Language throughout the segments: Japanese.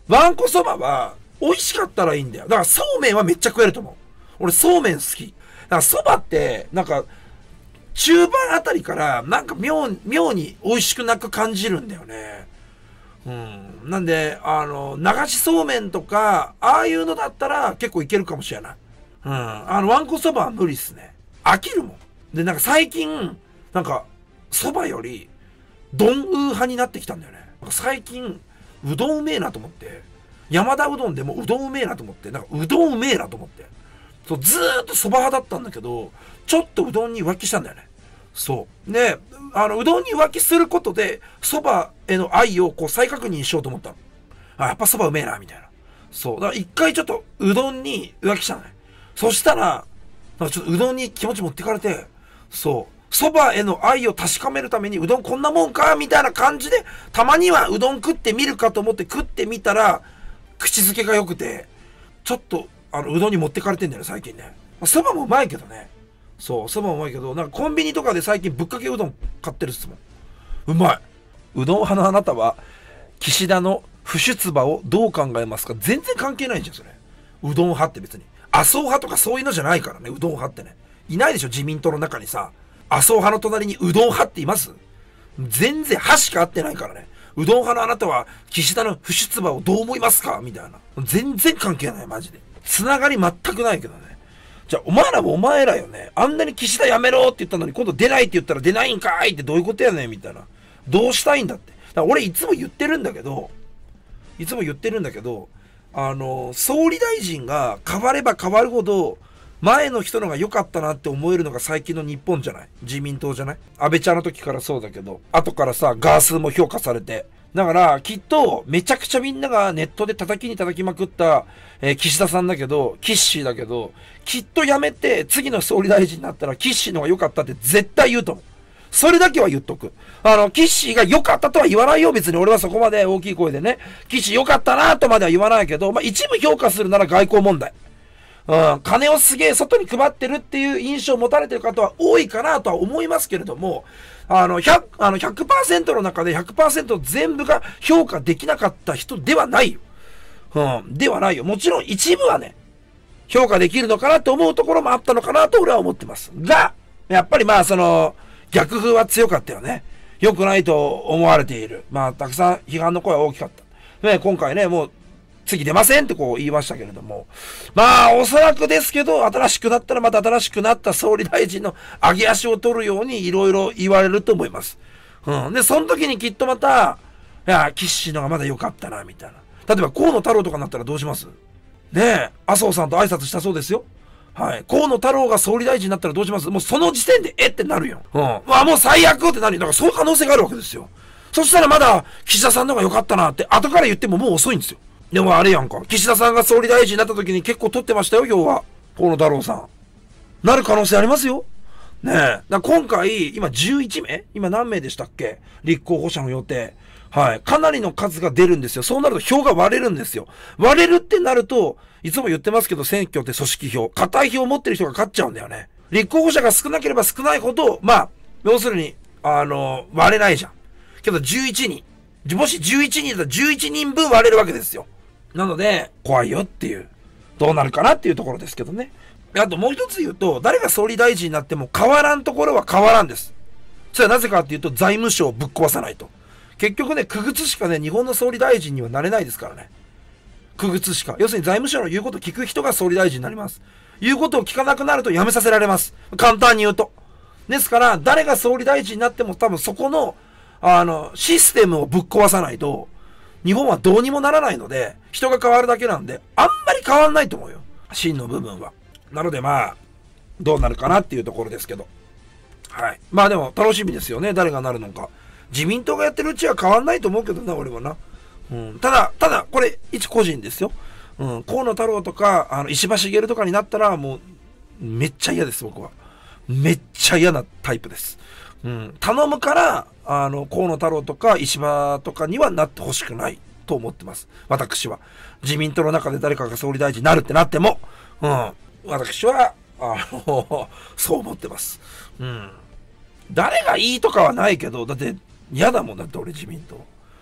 わんこそばは、美味しかったらいいんだよ。だからそうめんはめっちゃ食えると思う。俺そうめん好き。だからそばって、なんか、中盤あたりから、なんか妙に美味しくなく感じるんだよね。うん。なんで、流しそうめんとか、ああいうのだったら結構いけるかもしれない。うん。わんこそばは無理っすね。飽きるもん。で、なんか最近、なんか、そばより、丼派になってきたんだよね。なんか最近、うどんうめえなと思って。山田うどんでもうどんうめえなと思って。なんかうどんうめえなと思って。そう、ずーっとそば派だったんだけど、ちょっとうどんに浮気したんだよね。そう。で、うどんに浮気することで、そばへの愛をこう再確認しようと思ったの。あ、やっぱそばうめえな、みたいな。そう。だから一回ちょっとうどんに浮気したのね。そしたら、なんかちょっとうどんに気持ち持ってかれて、そう。そばへの愛を確かめるためにうどんこんなもんかみたいな感じで、たまにはうどん食ってみるかと思って食ってみたら、口づけが良くて、ちょっと、うどんに持ってかれてんだよね、最近ね。そばもうまいけどね。そう、そばもうまいけど、なんかコンビニとかで最近ぶっかけうどん買ってるっすもん。うまい。うどん派のあなたは、岸田の不出馬をどう考えますか？全然関係ないじゃん、それ。うどん派って別に。麻生派とかそういうのじゃないからね、うどん派ってね。いないでしょ、自民党の中にさ。麻生派の隣にうどん派っています？全然歯しか合ってないからね。うどん派のあなたは岸田の不出馬をどう思いますかみたいな。全然関係ない、マジで。つながり全くないけどね。じゃあ、お前らもお前らよね。あんなに岸田やめろって言ったのに、今度出ないって言ったら出ないんかいってどういうことやねんみたいな。どうしたいんだって。だから俺いつも言ってるんだけど、総理大臣が変われば変わるほど、前の人のが良かったなって思えるのが最近の日本じゃない？自民党じゃない？安倍ちゃんの時からそうだけど、後からさ、ガースも評価されて。だから、きっと、めちゃくちゃみんながネットで叩きまくった、岸田さんだけど、キッシーだけど、きっとやめて、次の総理大臣になったら、キッシーの方が良かったって絶対言うと思う。それだけは言っとく。キッシーが良かったとは言わないよ、別に。俺はそこまで大きい声でね。キッシー良かったなとまでは言わないけど、まあ、一部評価するなら外交問題。金をすげえ外に配ってるっていう印象を持たれてる方は多いかなとは思いますけれども、100% の中で 100% 全部が評価できなかった人ではないよ。ではないよ。もちろん一部はね、評価できるのかなと思うところもあったのかなと俺は思ってます。が、やっぱりまあ逆風は強かったよね。良くないと思われている。まあ、たくさん批判の声は大きかった。ね、今回ね、もう、次出ませんってこう言いましたけれども。まあ、おそらくですけど、新しくなったらまた新しくなった総理大臣の上げ足を取るようにいろいろ言われると思います。で、その時にきっとまた、いや、岸のがまだ良かったな、みたいな。例えば、河野太郎とかになったらどうします？ねえ、麻生さんと挨拶したそうですよ。はい。河野太郎が総理大臣になったらどうします？もうその時点で、ってなるよ。まあもう最悪ってなるよ。だからそういう可能性があるわけですよ。そしたらまだ、岸田さんの方が良かったなって、後から言ってももう遅いんですよ。でもあれやんか。岸田さんが総理大臣になった時に結構取ってましたよ、票は。河野太郎さん。なる可能性ありますよ。ねえ。今回、今11名？今何名でしたっけ？立候補者の予定。はい。かなりの数が出るんですよ。そうなると票が割れるんですよ。割れるってなると、いつも言ってますけど、選挙って組織票。固い票を持ってる人が勝っちゃうんだよね。立候補者が少なければ少ないほど、まあ、要するに、割れないじゃん。けど11人。もし11人だったら11人分割れるわけですよ。なので、怖いよっていう。どうなるかなっていうところですけどね。あともう一つ言うと、誰が総理大臣になっても変わらんところは変わらんです。それはなぜかっていうと、財務省をぶっ壊さないと。結局ね、区別しかね、日本の総理大臣にはなれないですからね。区別しか。要するに財務省の言うことを聞く人が総理大臣になります。言うことを聞かなくなると辞めさせられます。簡単に言うと。ですから、誰が総理大臣になっても多分そこの、システムをぶっ壊さないと、日本はどうにもならないので、人が変わるだけなんで、あんまり変わんないと思うよ。真の部分は。なのでまあ、どうなるかなっていうところですけど。はい。まあでも楽しみですよね。誰がなるのか。自民党がやってるうちは変わんないと思うけどな、俺もな。ただ、これ、一個人ですよ。河野太郎とか、石破茂とかになったら、もう、めっちゃ嫌です、僕は。めっちゃ嫌なタイプです。頼むから、河野太郎とか石破とかにはなってほしくないと思ってます。私は。自民党の中で誰かが総理大臣になるってなっても、私は、そう思ってます。誰がいいとかはないけど、だって嫌だもんだって俺自民党。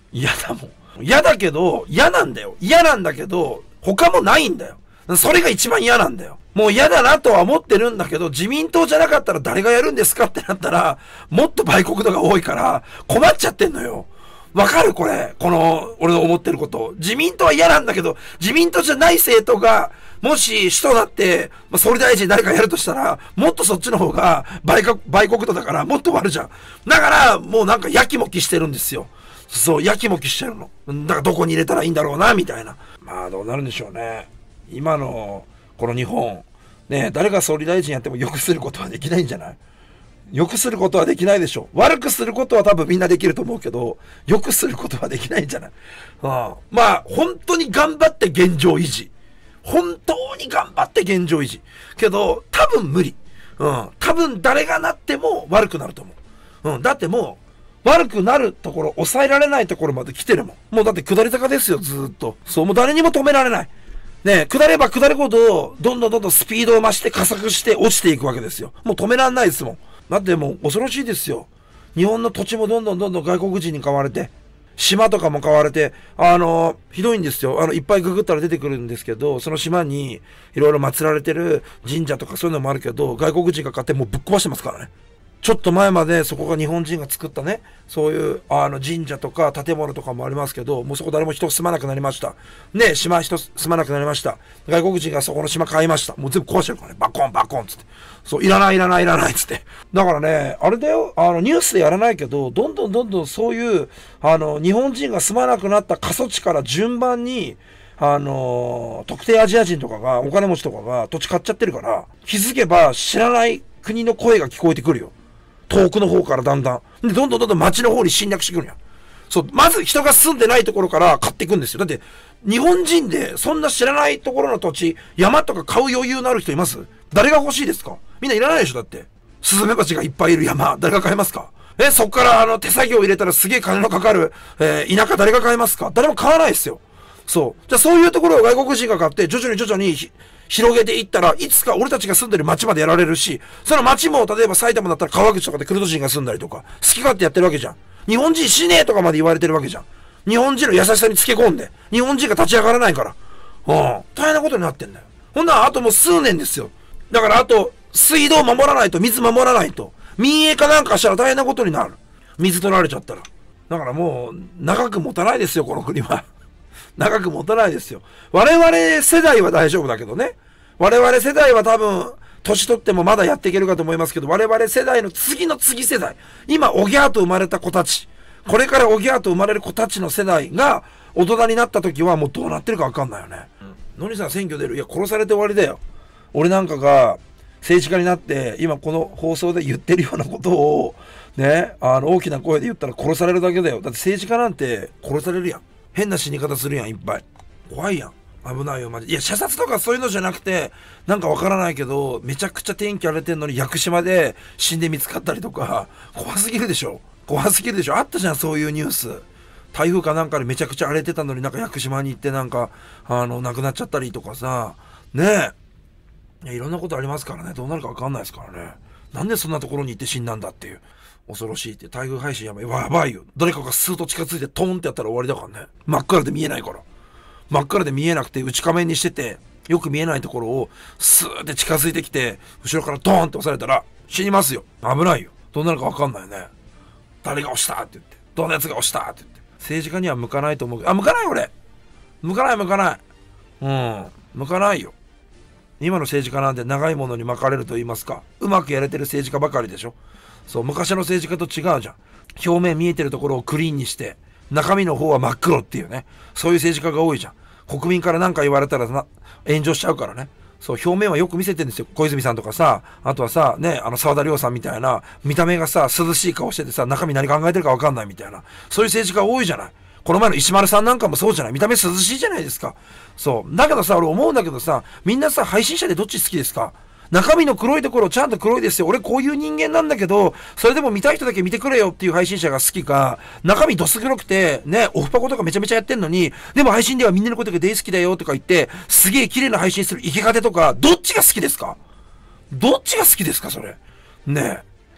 嫌だもん。嫌だけど、嫌なんだよ。嫌なんだけど、他もないんだよ。それが一番嫌なんだよ。もう嫌だなとは思ってるんだけど、自民党じゃなかったら誰がやるんですかってなったら、もっと売国度が多いから困っちゃってんのよ。わかるこれ。この、俺の思ってること。自民党は嫌なんだけど、自民党じゃない政党が、もし首都だって、総理大臣誰かやるとしたら、もっとそっちの方が売国度だからもっと悪いじゃん。だから、もうなんかやきもきしてるんですよ。そう、やきもきしてるの。だからどこに入れたらいいんだろうな、みたいな。まあ、どうなるんでしょうね。今の、この日本、ね、誰が総理大臣やっても良くすることはできないんじゃない？良くすることはできないでしょ。悪くすることは多分みんなできると思うけど、良くすることはできないんじゃない？まあ、本当に頑張って現状維持。本当に頑張って現状維持。けど、多分無理。多分誰がなっても悪くなると思う。だってもう、悪くなるところ、抑えられないところまで来てるもん。もうだって下り坂ですよ、ずーっと。そう、もう誰にも止められない。ね、下れば下るほど、どんどんスピードを増して加速して落ちていくわけですよ。もう止められないですもん。だってもう恐ろしいですよ。日本の土地もどんどん外国人に買われて、島とかも買われて、ひどいんですよ。いっぱいググったら出てくるんですけど、その島にいろいろ祀られてる神社とかそういうのもあるけど、外国人が買ってもうぶっ壊してますからね。ちょっと前までそこが日本人が作ったね、そういう神社とか建物とかもありますけど、もうそこ誰も人住まなくなりました。ね、島人住まなくなりました。外国人がそこの島買いました。もう全部壊してるからね。バコンバコンつって。そう、いらないつって。だからね、あれだよ、ニュースでやらないけど、どんどんそういう、日本人が住まなくなった過疎地から順番に、特定アジア人とかが、お金持ちとかが土地買っちゃってるから、気づけば知らない国の声が聞こえてくるよ。遠くの方からだんだん。で、どんどん街の方に侵略してくるんや。そう、まず人が住んでないところから買っていくんですよ。だって、日本人でそんな知らないところの土地、山とか買う余裕のある人います？誰が欲しいですか？みんないらないでしょだって。スズメバチがいっぱいいる山、誰が買えますか？そっから手作業入れたらすげえ金のかかる、田舎誰が買えますか？誰も買わないですよ。そう。じゃあそういうところを外国人が買って、徐々に広げていったらいつか俺たちが住んでる町までやられるし、その町も例えば埼玉だったら川口とかでクルド人が住んだりとか、好き勝手やってるわけじゃん。日本人死ねえとかまで言われてるわけじゃん。日本人の優しさにつけ込んで、日本人が立ち上がらないから。大変なことになってんだよ。ほんならあともう数年ですよ。だからあと、水道守らないと、水守らないと、民営化なんかしたら大変なことになる。水取られちゃったら。だからもう、長く持たないですよ、この国は。長く持たないですよ。我々世代は大丈夫だけどね。我々世代は多分、年取ってもまだやっていけるかと思いますけど、我々世代の次の次世代、今、おぎゃーと生まれた子たち、これからおぎゃーと生まれる子たちの世代が、大人になった時はもうどうなってるかわかんないよね。のりさん選挙出る？いや、殺されて終わりだよ。俺なんかが、政治家になって、今この放送で言ってるようなことを、ね、大きな声で言ったら殺されるだけだよ。だって政治家なんて殺されるやん。変な死に方するやん、いっぱい。怖いやん。危ないよ、マジ。いや、射殺とかそういうのじゃなくて、なんかわからないけど、めちゃくちゃ天気荒れてんのに、屋久島で死んで見つかったりとか、怖すぎるでしょ。あったじゃん、そういうニュース。台風かなんかでめちゃくちゃ荒れてたのになんか屋久島に行ってなんか、亡くなっちゃったりとかさ、ねえ。いろんなことありますからね。どうなるかわかんないですからね。なんでそんなところに行って死んだんだっていう。恐ろしいって。台風配信やばいよ。誰かがスーッと近づいてトーンってやったら終わりだからね。真っ暗で見えないから。真っ暗で見えなくて内仮面にしてて、よく見えないところをスーって近づいてきて、後ろからドーンって押されたら死にますよ。危ないよ。どうなるかわかんないよね。誰が押したって言って。どんなやつが押したって言って。政治家には向かないと思うけど、向かない俺。向かない。向かないよ。今の政治家なんて長いものに巻かれると言いますか、うまくやれてる政治家ばかりでしょ。そう、昔の政治家と違うじゃん。表面見えてるところをクリーンにして、中身の方は真っ黒っていうね。そういう政治家が多いじゃん。国民から何か言われたら炎上しちゃうからね。そう、表面はよく見せてるんですよ。小泉さんとかさ、あとはさ、ね、沢田亮さんみたいな、見た目がさ、涼しい顔しててさ、中身何考えてるか分かんないみたいな。そういう政治家多いじゃない。この前の石丸さんなんかもそうじゃない。見た目涼しいじゃないですか。そう。だけどさ、俺思うんだけどさ、みんなさ、配信者でどっち好きですか？中身の黒いところちゃんと黒いですよ。俺こういう人間なんだけど、それでも見たい人だけ見てくれよっていう配信者が好きか、中身どす黒くて、ね、オフパコとかめちゃめちゃやってんのに、でも配信ではみんなのことが大好きだよとか言って、すげえ綺麗な配信するイケカテとか、どっちが好きですか？それ。ねえ。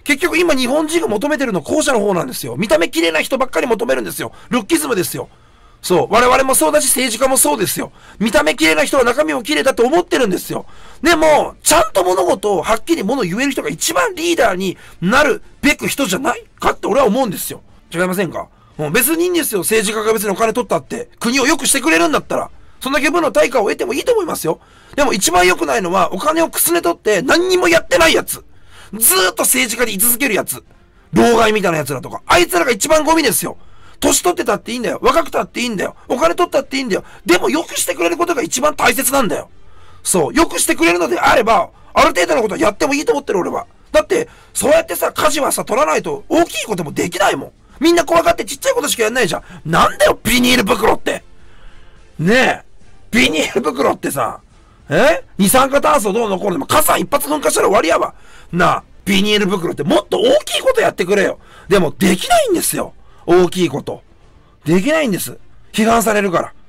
結局今日本人が求めてるの後者の方なんですよ。見た目綺麗な人ばっかり求めるんですよ。ルッキズムですよ。そう。我々もそうだし政治家もそうですよ。見た目綺麗な人は中身も綺麗だと思ってるんですよ。でも、ちゃんと物事をはっきり物を言える人が一番リーダーになるべく人じゃないかって俺は思うんですよ。違いませんか？別にいいんですよ。政治家が別にお金取ったって。国を良くしてくれるんだったら。そんだけ分の対価を得てもいいと思いますよ。でも一番良くないのは、お金をくすね取って何にもやってないやつ。ずーっと政治家で居続けるやつ。老害みたいなやつらとか。あいつらが一番ゴミですよ。年取ってたっていいんだよ。若くたっていいんだよ。お金取ったっていいんだよ。でも良くしてくれることが一番大切なんだよ。そう。良くしてくれるのであれば、ある程度のことはやってもいいと思ってる俺は。だって、そうやってさ、舵はさ、取らないと大きいこともできないもん。みんな怖がってちっちゃいことしかやんないじゃん。なんだよ、ビニール袋って。ねえ。ビニール袋ってさ、二酸化炭素どうのこうのでも火山一発噴火したら終わりやわ。なあ、ビニール袋ってもっと大きいことやってくれよ。でもできないんですよ。大きいこと。できないんです。批判されるから。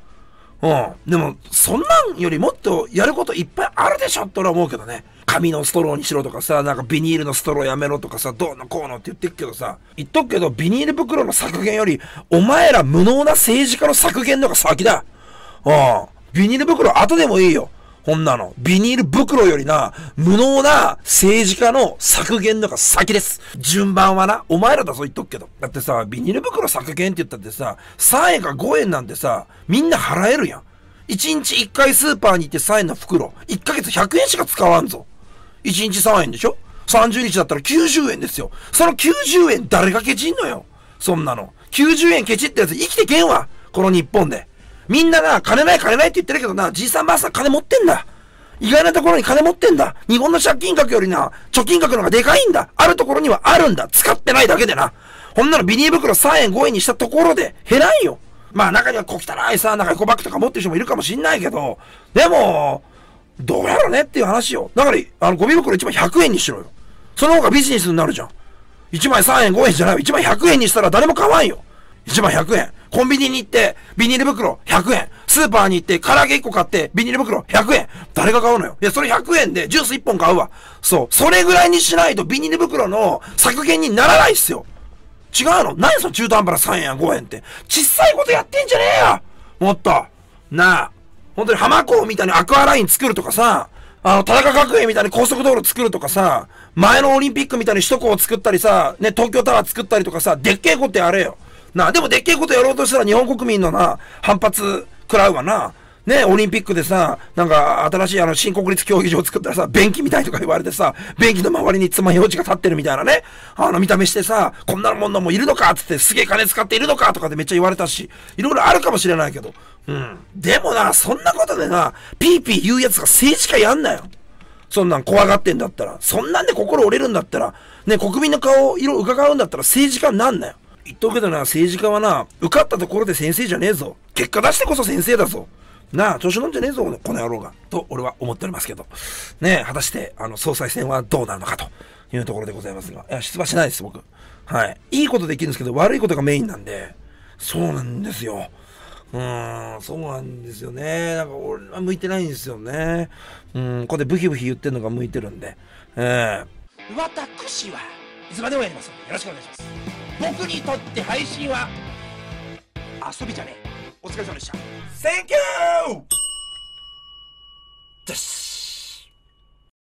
でも、そんなんよりもっとやることいっぱいあるでしょって俺は思うけどね。紙のストローにしろとかさ、なんかビニールのストローやめろとかさ、どうのこうのって言ってくけどさ、言っとくけど、ビニール袋の削減より、お前ら無能な政治家の削減のが先だ。ビニール袋後でもいいよ。こんなの。ビニール袋よりな、無能な政治家の削減のが先です。順番はな、お前らだぞ言っとくけど。だってさ、ビニール袋削減って言ったってさ、3円か5円なんてさ、みんな払えるやん。1日1回スーパーに行って3円の袋。1ヶ月100円しか使わんぞ。1日3円でしょ ?30 日だったら90円ですよ。その90円誰がケチんのよ。そんなの。90円ケチってやつ生きてけんわ。この日本で。みんなな、金ない金ないって言ってるけどな、じいさんばあさん金持ってんだ。意外なところに金持ってんだ。日本の借金額よりな、貯金額の方がでかいんだ。あるところにはあるんだ。使ってないだけでな。ほんなのビニール袋3円5円にしたところで減らんよ。まあ中には小汚いさ、なんかエコバッグとか持ってる人もいるかもしんないけど、でも、どうやろねっていう話よ。だから、ゴミ袋1枚100円にしろよ。その方がビジネスになるじゃん。1枚3円5円じゃないよ。1枚100円にしたら誰も買わんよ。1枚100円。コンビニに行って、ビニール袋100円。スーパーに行って、唐揚げ1個買って、ビニール袋100円。誰が買うのよ。いや、それ100円でジュース1本買うわ。そう。それぐらいにしないとビニール袋の削減にならないっすよ。違うの？何その中途半端な3円や5円って。小さいことやってんじゃねえよ。もっと。なあ。本当に浜港みたいにアクアライン作るとかさ、田中角栄みたいに高速道路作るとかさ、前のオリンピックみたいに首都高を作ったりさ、ね、東京タワー作ったりとかさ、でっけえことやれよ。なあ、でもでっけえことやろうとしたら日本国民のな、反発食らうわな。ね、オリンピックでさ、なんか新しい新国立競技場作ったらさ、便器みたいとか言われてさ、便器の周りに爪楊枝が立ってるみたいなね、見た目してさ、こんなものもいるのかつってすげえ金使っているのかとかでめっちゃ言われたし、いろいろあるかもしれないけど。でもな、そんなことでな、ピーピー言うやつが政治家やんなよ。そんなん怖がってんだったら、そんなんで心折れるんだったら、ね、国民の顔色伺うんだったら政治家になんなよ。言っとくけどな、政治家はな、受かったところで先生じゃねえぞ。結果出してこそ先生だぞ。なあ、調子乗んじゃねえぞ、この野郎が。と、俺は思っておりますけど。ねえ、果たして、総裁選はどうなるのかというところでございますが。いや、出馬しないです、僕。はい。いいことできるんですけど、悪いことがメインなんで。そうなんですよ。そうなんですよね。なんか俺は向いてないんですよね。ここでブヒブヒ言ってるのが向いてるんで。私はいつまでもやりますのでよろしくお願いします。僕にとって配信は遊びじゃねえ。お疲れ様でした。Thank you! です。